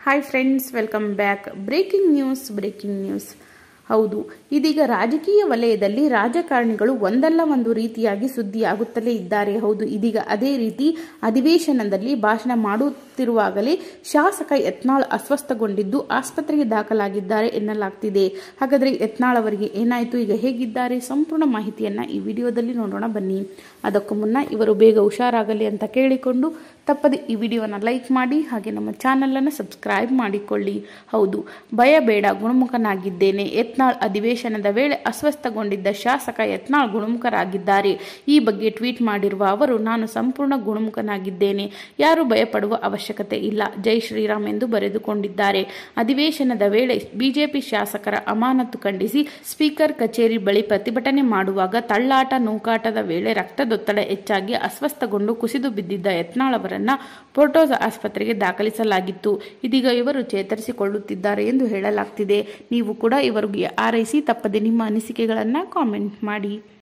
Hi friends, welcome back. Breaking news. ಹೌದು, ಇದೀಗ ರಾಜಕೀಯ ವಲಯದಲ್ಲಿ ರಾಜಕಾರಣಿಗಳು ಒಂದಲ್ಲ ಒಂದು ರೀತಿಯಾಗಿ ಸುದ್ದಿಯಾಗುತ್ತಲೇ ಇದ್ದಾರೆ. ಹೌದು, ಇದೀಗ ಅದೇ ರೀತಿ ಅಧಿವೇಶನದಲ್ಲಿ ಭಾಷಣ ಮಾಡುತ್ತಿರುವಾಗಲೇ ಶಾಸಕ ಯತ್ನಾಳ್ ಅಸ್ವಸ್ಥಗೊಂಡಿದ್ದು ಆಸ್ಪತ್ರೆಗೆ ದಾಖಲಾಗಿದ್ದಾರೆ ಎನ್ನಲಾಗ್ತಿದೆ. ಹಾಗಾದ್ರೆ ಯತ್ನಾಳ್ ಅವರಿಗೆ ಏನಾಯಿತು, ಈಗ ಹೇಗಿದ್ದಾರೆ, ಸಂಪೂರ್ಣ ಮಾಹಿತಿಯನ್ನ ಈ ವಿಡಿಯೋದಲ್ಲಿ ನೋಡೋಣ ಬನ್ನಿ. ಅದಕ್ಕೂ ಮುನ್ನ ಇವರು ಬೇಗ ಹುಷಾರಾಗಲಿ ಅಂತ ಕೇಳಿಕೊಂಡು ತಪ್ಪದೆ ಈ ವಿಡಿಯೋನ ಲೈಕ್ ಮಾಡಿ, ಹಾಗೆ ನಮ್ಮ ಚಾನಲ್ ಅನ್ನು ಸಬ್ಸ್ಕ್ರೈಬ್ ಮಾಡಿಕೊಳ್ಳಿ. ಹೌದು, ಭಯ ಬೇಡ, ಗುಣಮುಖನಾಗಿದ್ದೇನೆ. ಯತ್ನಾಳ್ ಅಧಿವೇಶನದ ವೇಳೆ ಅಸ್ವಸ್ಥಗೊಂಡಿದ್ದ ಶಾಸಕ ಯತ್ನಾಳ್ ಗುಣಮುಖರಾಗಿದ್ದಾರೆ. ಈ ಬಗ್ಗೆ ಟ್ವೀಟ್ ಮಾಡಿರುವ ಅವರು, ನಾನು ಸಂಪೂರ್ಣ ಗುಣಮುಖನಾಗಿದ್ದೇನೆ, ಯಾರು ಭಯಪಡುವ ಅವಶ್ಯಕತೆ ಇಲ್ಲ, ಜೈ ಶ್ರೀರಾಮ್ ಎಂದು ಬರೆದುಕೊಂಡಿದ್ದಾರೆ. ಅಧಿವೇಶನದ ವೇಳೆ ಬಿಜೆಪಿ ಶಾಸಕರ ಅಮಾನತು ಖಂಡಿಸಿ ಸ್ಪೀಕರ್ ಕಚೇರಿ ಬಳಿ ಪ್ರತಿಭಟನೆ ಮಾಡುವಾಗ ತಳ್ಳಾಟ ನೂಕಾಟದ ವೇಳೆ ರಕ್ತದೊತ್ತಡ ಹೆಚ್ಚಾಗಿ ಅಸ್ವಸ್ಥಗೊಂಡು ಕುಸಿದು ಬಿದ್ದಿದ್ದ ಯತ್ನಾಳ್ ಅವರನ್ನ ಪೋರ್ಟೋಸ್ ಆಸ್ಪತ್ರೆಗೆ ದಾಖಲಿಸಲಾಗಿತ್ತು. ಇದೀಗ ಇವರು ಚೇತರಿಸಿಕೊಳ್ಳುತ್ತಿದ್ದಾರೆ ಎಂದು ಹೇಳಲಾಗ್ತಿದೆ. ನೀವು ಕೂಡ ಇವರಿಗೆ ಆರೈಸಿ. ತಪ್ಪದೆ ನಿಮ್ಮ ಅನಿಸಿಕೆಗಳನ್ನು ಕಾಮೆಂಟ್ ಮಾಡಿ.